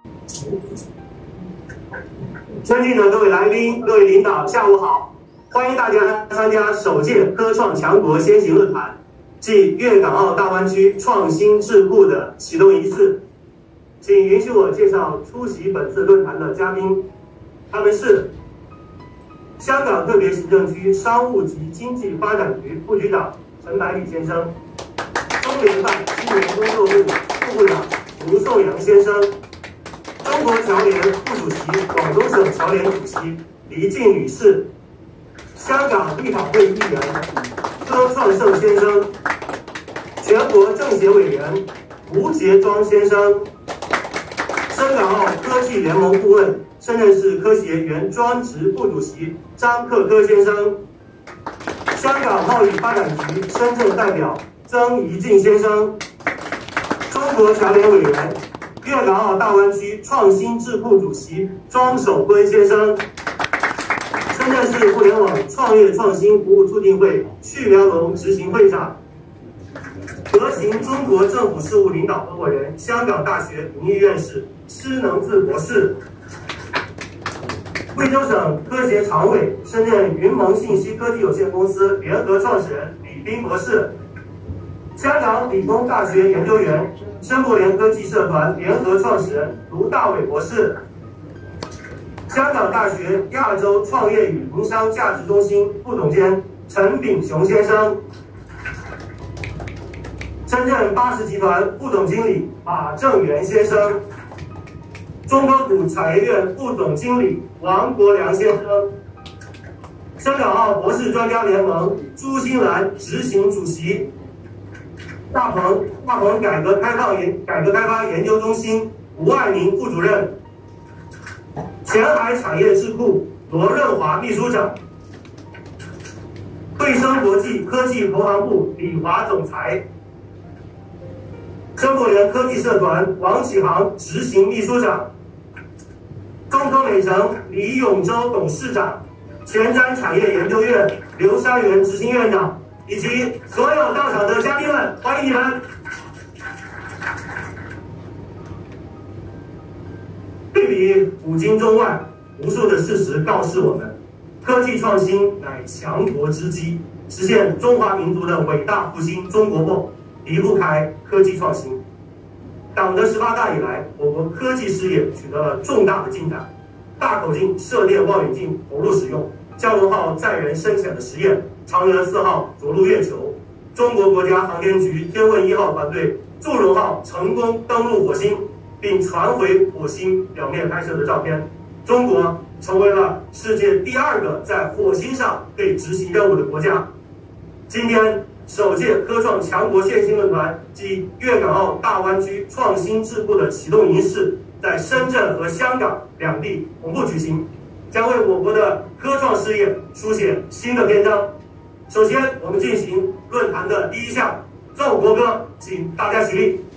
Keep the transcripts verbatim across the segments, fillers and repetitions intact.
尊敬的各位来宾、各位领导，下午好！欢迎大家参加首届科创强国先行论坛暨粤港澳大湾区创新智库的启动仪式。请允许我介绍出席本次论坛的嘉宾，他们是香港特别行政区商务及经济发展局副局长陈百里先生，中联办青年工作部副部长吴颂阳先生，中国侨联副主席、广东省侨联主席黎静女士，香港立法会议员柯创盛先生，全国政协委员吴杰庄先生，深港澳科技联盟顾问、深圳市科协原专职副主席张克科先生，香港贸易发展局深圳代表曾怡静先生，中国侨联委员、粤港澳大湾区创新智库主席庄守坤先生，深圳市互联网创业创新服务促进会徐苗龙执行会长，德行中国政府事务领导合伙人、香港大学名誉院士施能自博士，贵州省科协常委、深圳云盟信息科技有限公司联合创始人李斌博士，香港理工大学研究员、申博联科技社团联合创始人卢大伟博士，香港大学亚洲创业与营商价值中心副总监陈炳雄先生，深圳巴士集团副总经理马正元先生，中国股产业院副总经理王国良先生，深港澳博士专家联盟朱新兰执行主席，大鹏大鹏改革开放研改革开发研究中心吴爱民副主任，前海产业智库罗润华秘书长，汇生国际科技投行部李华总裁，申博联科技社团王启航执行秘书长，中科美城李永洲董事长，前瞻产业研究院刘山元执行院长，以及所有到场的嘉宾们，欢迎你们！对比古今中外，无数的事实告示我们，科技创新乃强国之基，实现中华民族的伟大复兴中国梦，离不开科技创新。党的十八大以来，我国科技事业取得了重大的进展，大口径射电望远镜投入使用，蛟龙号载人深潜的实验，嫦娥四号着陆月球，中国国家航天局天问一号团队祝融号成功登陆火星，并传回火星表面拍摄的照片。中国成为了世界第二个在火星上可以执行任务的国家。今天，首届科创强国现行论坛及粤港澳大湾区创新智库的启动仪式，在深圳和香港两地同步举行，将为我国的科创事业书写新的篇章。首先，我们进行论坛的第一项奏国歌，请大家起立。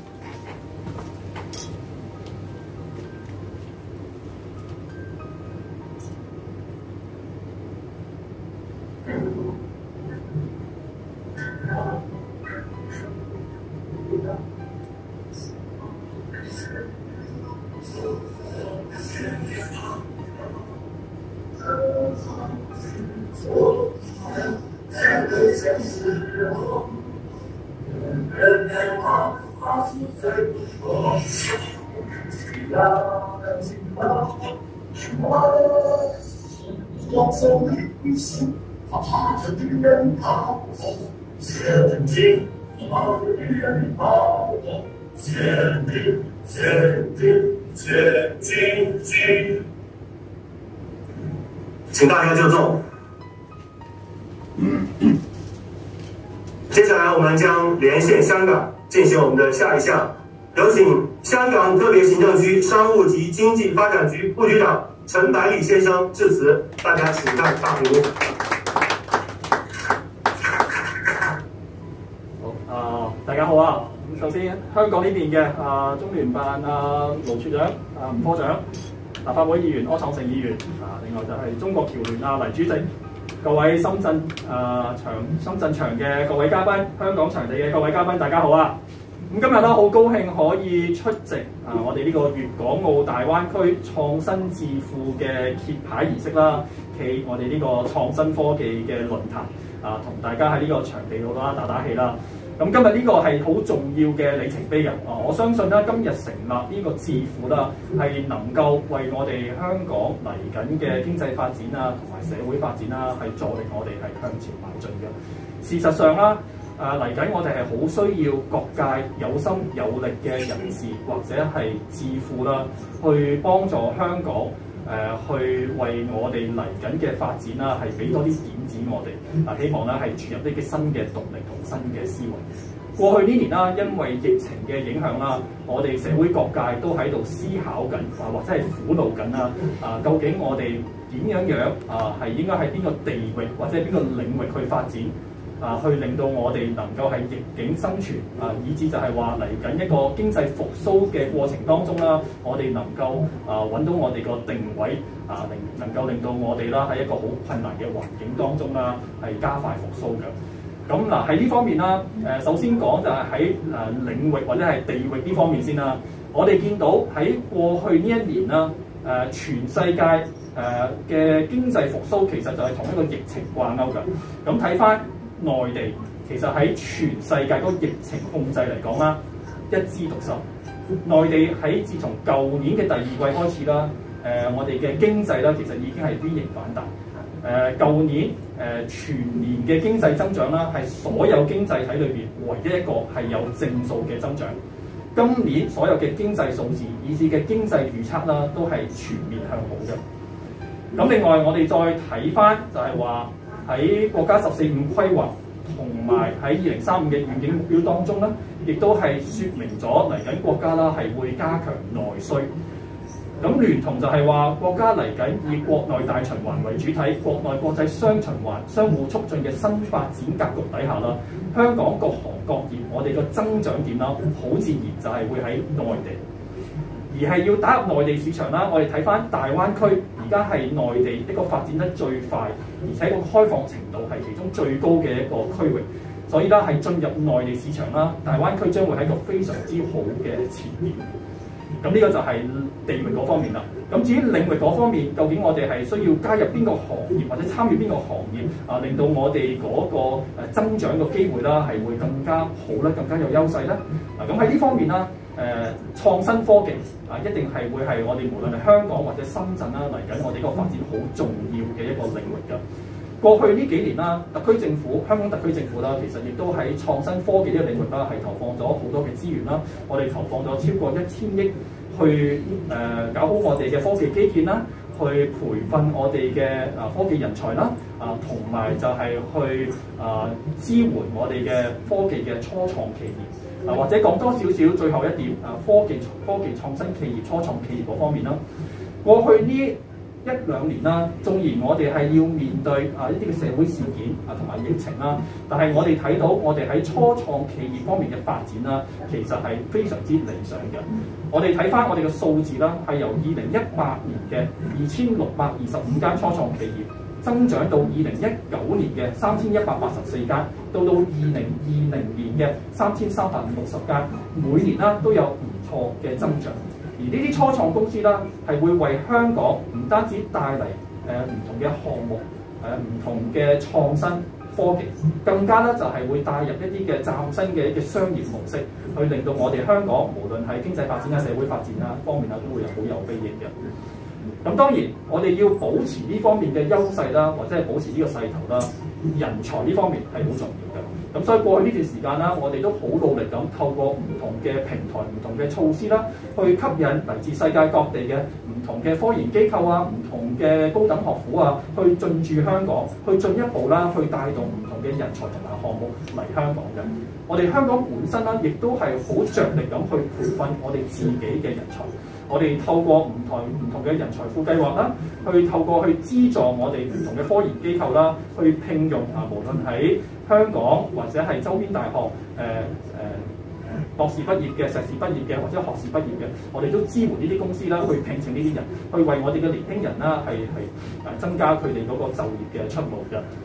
请大家就坐。接下来我们将连线香港，进行我们的下一项。有请香港特别行政区商务及经济发展局副局长陈百里先生致辞，大家请看大屏幕。 好，啊，大家好啊！咁首先，香港呢邊嘅啊中聯辦啊盧處長啊吳科長，立法會議員柯創盛議員啊，另外就係中國僑聯啊黎主席，各位深圳啊場深圳場嘅各位嘉賓，香港場地嘅各位嘉賓，大家好啊！ 咁今日咧好高興可以出席啊！我哋呢個粵港澳大灣區創新智庫嘅揭牌儀式啦，暨我哋呢個創新科技嘅論壇啊，同大家喺呢個場地度啦打打氣啦。咁今日呢個係好重要嘅里程碑嘅啊！我相信咧今日成立呢個智庫啦，係能夠為我哋香港嚟緊嘅經濟發展啊，同埋社會發展啦，係助力我哋係向前邁進嘅。事實上啦。誒嚟緊，我哋係好需要各界有心有力嘅人士或者係智庫啦，去幫助香港誒、呃，去為我哋嚟緊嘅發展啦，係俾多啲點子我哋。啊，希望咧係注入呢啲新嘅動力同新嘅思維。過去呢年啦，因為疫情嘅影響啦，我哋社會各界都喺度思考緊啊，或者係苦惱緊啦。啊，究竟我哋點樣樣啊，係應該喺邊個地域或者邊個領域去發展？啊，去令到我哋能夠係逆境生存啊，以至就係話嚟緊一個經濟復甦嘅過程當中啦，我哋能夠啊揾到我哋個定位啊，令能夠令到我哋啦喺一個好困難嘅環境當中啦，係加快復甦嘅。咁嗱喺呢方面啦，誒首先講就係喺誒領域或者係地域呢方面先啦。我哋見到喺過去呢一年啦，誒全世界誒嘅經濟復甦其實就係同一個疫情掛鈎嘅。咁睇返內地其實喺全世界嗰個疫情控制嚟講啦，一枝獨秀。內地喺自從舊年嘅第二季開始啦，誒、呃、我哋嘅經濟啦，其實已經係 V 型反彈。誒、呃、舊年誒、呃、全年嘅經濟增長啦，係所有經濟體裏邊唯一一個係有正數嘅增長。今年所有嘅經濟數字以至嘅經濟預測啦，都係全面向好嘅。咁另外我哋再睇返就係話，喺國家十四五規劃同埋喺二零三五嘅遠景目標當中咧，亦都係説明咗嚟緊國家啦係會加強內需。咁聯同就係話國家嚟緊以國內大循環為主體，國內國際雙循環相互促進嘅新發展格局底下啦，香港各行各業我哋個增長點啦，好自然就係會喺內地。而係要打入內地市場啦，我哋睇返大灣區，而家係內地一個發展得最快，而且個開放程度係其中最高嘅一個區域，所以啦係進入內地市場啦，大灣區將會係一個非常之好嘅前面。咁呢個就係地域嗰方面啦。咁至於領域嗰方面，究竟我哋係需要加入邊個行業或者參與邊個行業啊，令到我哋嗰個誒增長嘅機會啦係會更加好咧，更加有優勢咧？啊，咁喺呢方面啦。誒、呃、創新科技啊，一定係會係我哋無論係香港或者深圳啦，嚟緊我哋嗰個發展好重要嘅一個領域㗎。過去呢幾年啦，特區政府、香港特區政府啦，其實亦都喺創新科技呢個領域啦，係投放咗好多嘅資源啦。我哋投放咗超過一千億去誒、呃、搞好我哋嘅科技基建啦，去培訓我哋嘅啊科技人才啦，啊同埋就係去啊支援我哋嘅科技嘅初創企業。啊，或者講多少少最後一點啊，科技科技創新企業、初創企業嗰方面啦。過去呢一兩年啦，縱然我哋係要面對啊一啲嘅社會事件啊同埋疫情啦，但係我哋睇到我哋喺初創企業方面嘅發展啦，其實係非常之理想嘅。我哋睇返我哋嘅數字啦，係由二零一八年嘅二千六百二十五間初創企業，增長到二零一九年嘅三千一百八十四間，到到二零二零年嘅三千三百六十間，每年啦都有唔錯嘅增長。而呢啲初創公司啦，係會為香港唔單止帶嚟誒唔同嘅項目，誒唔同嘅創新科技，更加咧就係會帶入一啲嘅嶄新嘅一個商業模式，去令到我哋香港無論係經濟發展啊、社會發展啊方面啊，都會有好有裨益嘅。咁當然，我哋要保持呢方面嘅優勢啦，或者係保持呢個勢頭啦，人才呢方面係好重要嘅。咁所以過去呢段時間啦，我哋都好努力咁透過唔同嘅平台、唔同嘅措施啦，去吸引嚟自世界各地嘅唔同嘅科研機構啊、唔同嘅高等學府啊，去進駐香港，去進一步啦，去帶動唔同嘅人才同埋項目嚟香港嘅。我哋香港本身啦，亦都係好着力咁去培訓我哋自己嘅人才。我哋透過唔同唔同嘅人才庫計劃啦，去透過去資助我哋唔同嘅科研機構啦，去聘用啊，無論喺香港或者係周邊大學誒誒、呃呃、博士畢業嘅、碩士畢業嘅或者學士畢業嘅，我哋都支援呢啲公司啦，去聘請呢啲人，去為我哋嘅年輕人啦係係誒增加佢哋嗰個就業嘅出路嘅。咁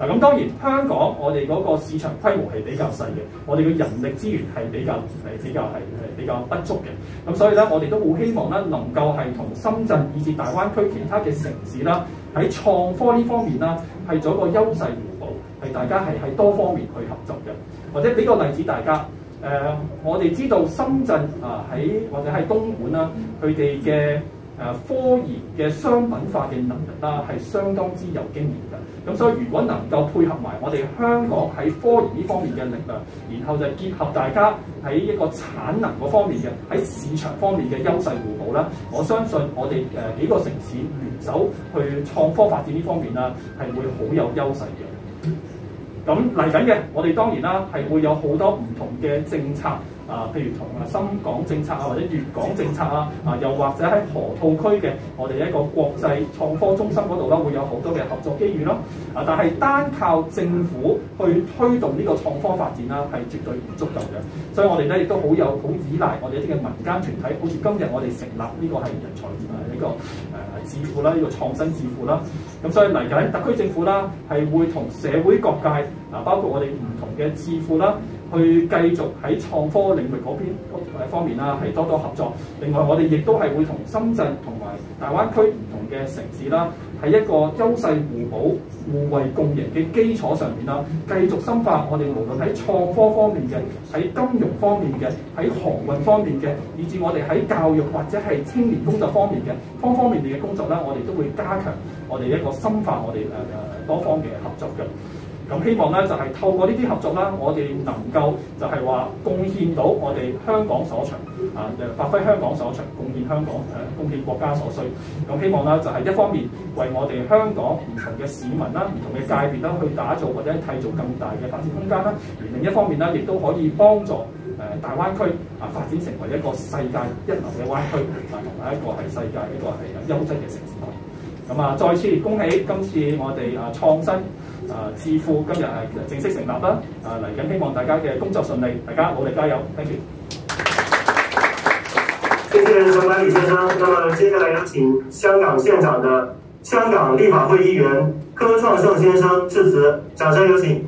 嗱咁當然香港我哋嗰個市場規模係比較細嘅，我哋嘅人力資源係比較係比較係係比較不足嘅。咁所以咧，我哋都好希望咧能夠係同深圳以至大灣區其他嘅城市啦，喺創科呢方面啦，係做一個優勢互補，係大家係喺多方面去合作嘅。或者俾個例子大家，誒、呃、我哋知道深圳啊喺或者喺東莞啦，佢哋嘅誒科研嘅商品化嘅能力啦，係相當之有經驗嘅。咁所以如果能夠配合埋我哋香港喺科研呢方面嘅力量，然後就結合大家喺一個產能嗰方面嘅喺市場方面嘅優勢互補啦，我相信我哋誒幾個城市聯手去創科發展呢方面啦，係會好有優勢嘅。咁嚟緊嘅，我哋當然啦，係會有好多唔同嘅政策啊，譬如同啊深港政策啊，或者粵港政策啊，啊又或者喺河套區嘅我哋一個國際創科中心嗰度啦，會有好多嘅合作機遇咯。啊，但係單靠政府去推動呢個創科發展啦，係絕對唔足夠嘅。所以我哋咧亦都好有好依賴我哋一啲嘅民間團體，好似今日我哋成立呢個係人才誒呢個誒智庫啦，呢個創新智庫啦。咁所以嚟緊特區政府啦，係會同社會各界啊，包括我哋唔同嘅智庫啦，去繼續喺創科領域嗰邊嗰方面啦，係多多合作。另外，我哋亦都係會同深圳同埋大灣區唔同嘅城市啦，喺一個優勢互補、互惠共贏嘅基礎上面啦，繼續深化我哋無論喺創科方面嘅、喺金融方面嘅、喺航運方面嘅，以至我哋喺教育或者係青年工作方面嘅方方面面嘅工作啦，我哋都會加強我哋一個深化我哋誒誒多方嘅合作嘅。咁希望咧就係、是、透過呢啲合作啦，我哋能夠就係話貢獻到我哋香港所長啊，誒發揮香港所長，貢獻香港誒、呃、貢獻國家所需。咁希望咧就係、是、一方面為我哋香港唔同嘅市民啦、唔同嘅界別啦去打造或者締造更大嘅發展空間啦。而另一方面咧，亦都可以幫助誒、呃、大灣區啊發展成為一個世界一流嘅灣區啊，同埋一個係世界一個係優質嘅城市。咁啊，再次恭喜今次我哋啊創新啊智庫今日係正式成立啦！啊嚟緊希望大家嘅工作順利，大家努力加油 ，thank you。 謝謝陳管理先生。那麼接下來有請香港現場的香港立法會議員柯創盛先生致辭，掌聲有請。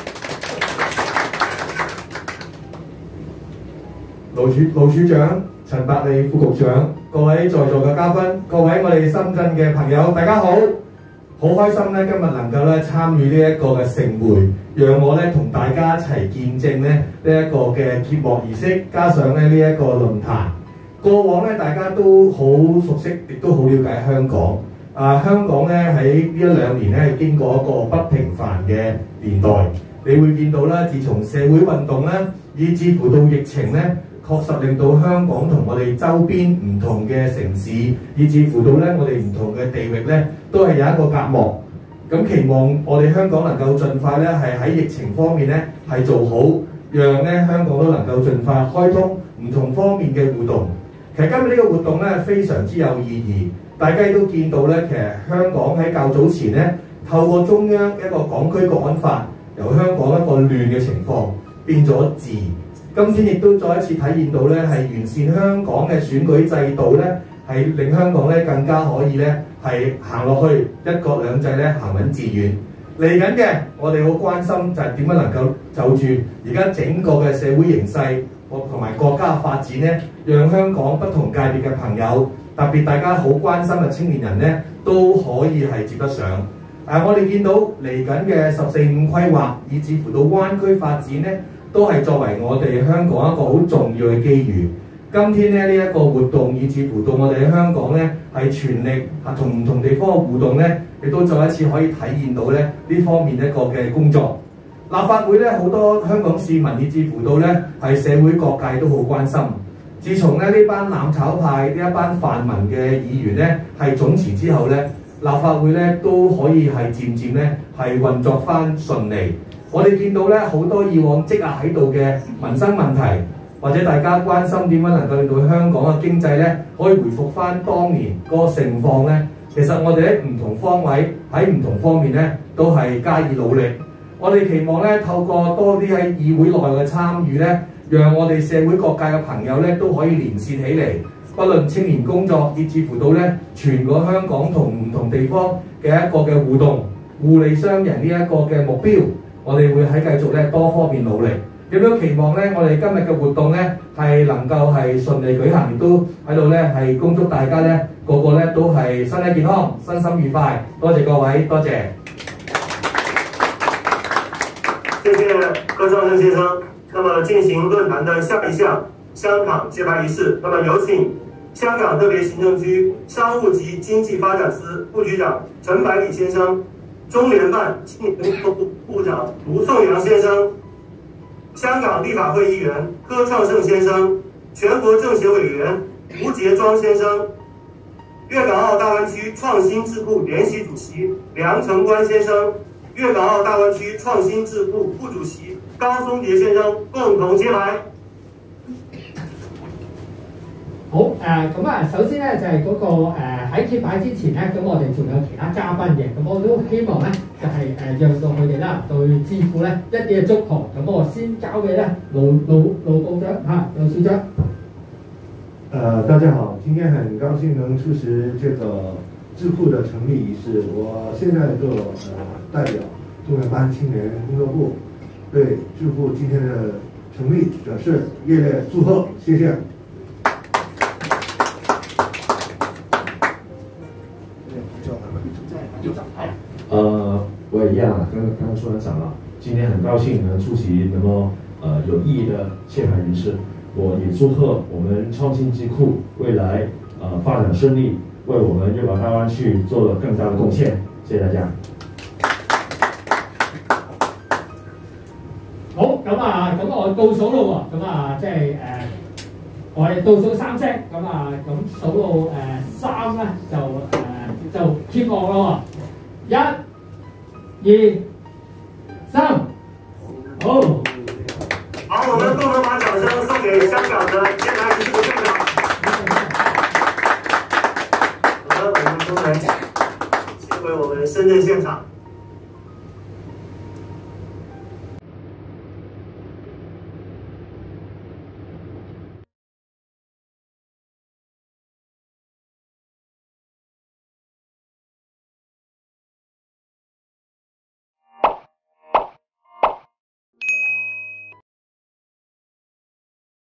盧處盧處長、陳百里副局長、各位在座嘅嘉賓、各位我哋深圳嘅朋友，大家好！好開心咧，今日能夠咧參與呢一個嘅盛會，讓我咧同大家一齊見證咧呢一個嘅揭幕儀式，加上咧呢一個論壇。過往咧大家都好熟悉，亦都好了解香港。啊，香港咧喺呢一兩年咧係經過一個不平凡嘅年代。你會見到啦，自從社會運動咧，以至乎到疫情咧，確實令到香港同我哋周邊唔同嘅城市，以至乎到咧我哋唔同嘅地域咧，都係有一個隔膜。咁期望我哋香港能夠盡快咧係喺疫情方面咧係做好，讓咧香港都能夠盡快開通唔同方面嘅互動。其實今日呢個活動咧非常之有意義，大家都見到咧，其實香港喺較早前咧透過中央一個港區國安法，由香港一個亂嘅情況變咗治。今天亦都再一次體現到咧，係完善香港嘅選舉制度咧，係令香港咧更加可以咧係行落去一國兩制咧行穩致遠。嚟緊嘅，我哋好關心就係點樣能夠就住而家整個嘅社會形勢同埋國家發展咧，讓香港不同界別嘅朋友，特別大家好關心嘅青年人咧，都可以係接得上。誒、啊，我哋見到嚟緊嘅十四五規劃，以至乎到灣區發展咧，都係作為我哋香港一個好重要嘅機遇。今天咧呢一、這個活動，以至乎到我哋喺香港咧係全力啊同唔同地方嘅互動咧，亦都再一次可以體現到咧呢方面一個嘅工作。立法會咧好多香港市民，以至乎到咧係社會各界都好關心。自從咧呢班攬炒派呢一班泛民嘅議員咧係總辭之後咧，立法會咧都可以係漸漸咧係運作翻順利。我哋見到咧好多以往積壓喺度嘅民生問題，或者大家關心點樣能夠令到香港嘅經濟咧可以回復翻當年嗰個盛況咧，其實我哋喺唔同方位喺唔同方面咧都係加以努力。我哋期望咧透過多啲喺議會內嘅參與咧，讓我哋社會各界嘅朋友咧都可以連線起嚟，不論青年工作，以至乎到咧全個香港同唔同地方嘅一個嘅互動。 互利雙贏呢一個嘅目標，我哋會喺繼續咧多方面努力。亦都期望咧，我哋今日嘅活動咧係能夠係順利舉行，亦都喺度咧係恭祝大家咧個個咧都係身體健康、身心愉快。多謝各位，多謝。 謝謝柯創盛先生。那麼進行論壇的下一項香港揭牌儀式，那麼有請香港特別行政區商務及經濟發展司副局長陳百里先生、中聯辦青年部部長盧頌陽先生、香港立法會議員柯創盛先生、全國政協委員吳傑莊先生、粵港澳大灣區創新智庫聯席主席梁成關先生、粵港澳大灣區創新智庫副主席高松傑先生共同揭牌。 好誒，咁啊，首先咧就係嗰個誒喺揭牌之前咧，咁我哋仲有其他嘉賓嘅，咁我都希望咧就係誒讓到佢哋啦對智庫咧一啲嘅祝賀，咁我先交俾咧盧盧盧部長嚇，盧處長。 呃，大家好，今天很高興能出席這個智庫的成立儀式。我現在就呃代表中聯辦青年工作部對智庫今天的成立表示熱烈祝賀，謝謝。 呃，我也一樣啊，跟剛剛處長講了，今天很高興能出席能夠呃有意義的揭牌儀式。我也祝賀我們創新智庫未來呃發展順利，為我們粵港大灣區做了更大的貢獻。謝謝大家。 好，咁啊，咁我倒數咯喎，咁啊，即係誒，我哋倒數三聲，咁啊，咁數到誒三咧就誒、呃、就揭幕咯喎。一、二、三，好。 好，我們共同把掌聲送給香港的揭牌儀式的隊長。好的，我們都來接回我們深圳現場。